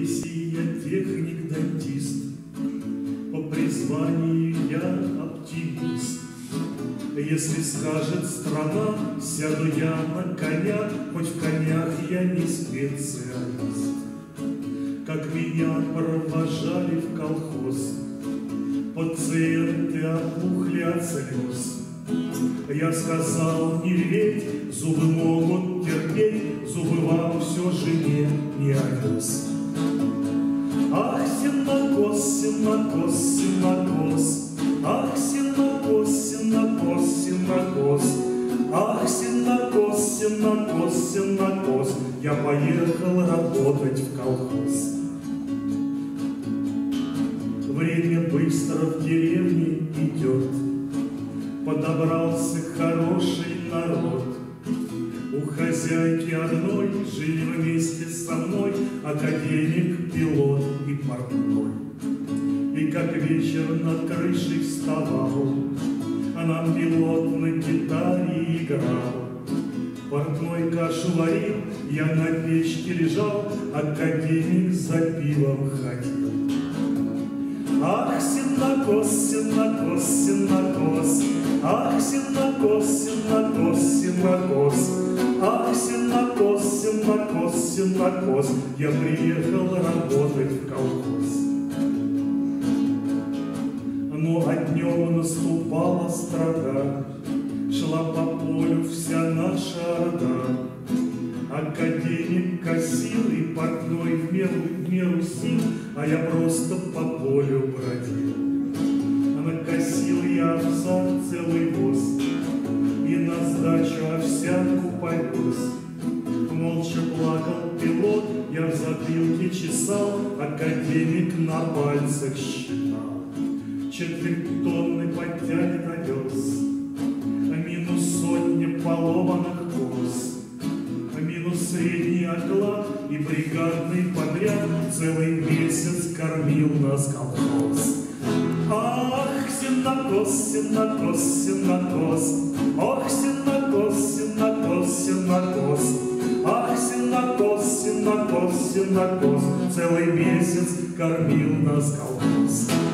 профессии я техник-дантист, по призванию я оптимист. Если скажет страна, сяду я на коня, хоть в конях я не специалист. Как меня провожали в колхоз, пациенты опухли от слез. Я сказал не реветь, зубы могут терпеть, зубы вам все же не овес. Ах, сенокос, сенокос, сенокос, ах, сенокос, сенокос, сенокос, ах, сенокос, сенокос, сенокос, я поехал работать в колхоз. Время быстро в деревне идет, подобрался хороший народ. У хозяйки одной жили вместе со мной академик, пилот и портной. И как вечер над крышей вставал, а нам пилот на гитаре играл. Портной кашу варил, я на печке лежал, академик за пивом ходил. Ах, сенокос, сенокос, сенокос, ах, сенокос, сенокос, сенокос, ах, сенокос, сенокос, сенокос, я приехал работать в колхоз. Но а днем наступала страда, шла по полю вся наша орда. Академик косил и портной в меру сил, а я просто по полю бродил. А накосил я овса целый воз и на сдачу овсянку повез. Молча плакал пилот, я в затылке чесал, академик на пальцах считал. Четверть тонны подтянет овес, а минус сотня поломанных коз. Минус средний оклад и бригадный подряд, целый месяц кормил нас колхоз. Ах, сенокос, сенокос, сенокос, ох, сенокос, сенокос, сенокос, ах, сенокос, сенокос, сенокос, целый месяц кормил нас колхоз.